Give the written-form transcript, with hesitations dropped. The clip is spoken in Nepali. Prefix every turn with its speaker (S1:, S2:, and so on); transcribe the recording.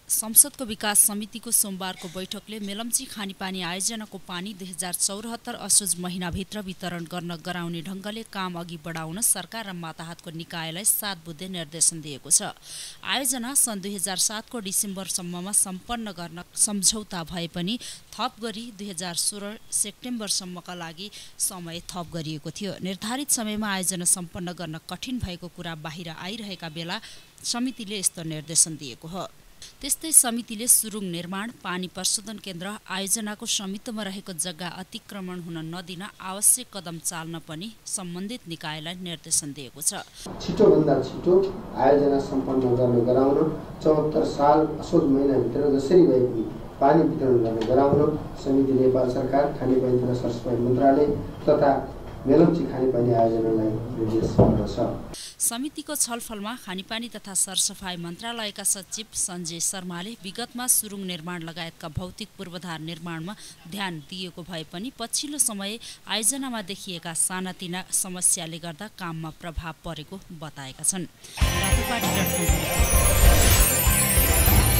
S1: संसदको विकास समितिको सोमबारको बैठकले मेलम्ची खानेपानी आयोजनाको पानी 2074 असोज महिनाभित्र वितरण गर्न गराउने ढङ्गले काम अघि बढाउन सरकार र माताहतको निकायलाई 7 बुँदे निर्देशन दिएको छ। आयोजना सन् 2007 को डिसेम्बरसम्ममा सम्पन्न गर्न सम्झौता भए पनि थप गरी 2016 सेप्टेम्बरसम्मका लागि समय थप गरिएको थियो। निर्धारित समयमा आयोजना सम्पन्न गर्न कठिन भएको कुरा बाहिर आइरहेका बेला समितिले यस्तो निर्देशन दिएको हो। त्यस्तै समितिले सुरुङ निर्माण, पानी प्रशोधन केन्द्र, आयोजनाको स्वामित्वमा रहेको जग्गा अतिक्रमण हुन नदिन आवश्यक कदम चाल्न पनि सम्बन्धित निकायलाई निर्देशन दिएको छ।
S2: छिटोभन्दा छिटो आयोजना सम्पन्न गर्न गराउन, 74 साल असोज महिनाभित्र जसरी भए पनि पानी वितरण गर्न गराउन समिति नेपाल सरकार, खानेपानी तथा सरसफाइ मन्त्रालय तथा मेलम्ची खानेपानी आयोजनालाई निर्देश गर्दछ।
S1: समितिको छलफलमा खानेपानी तथा सरसफाइ मन्त्रालयका सचिव सञ्जय शर्माले विगतमा सुरुङ निर्माण लगायतका भौतिक पूर्वाधार निर्माणमा ध्यान दिएको भए पनि पछिल्लो समय आयोजनामा देखिएका सानातिना समस्याले गर्दा काममा प्रभाव परेको बताएका छन्।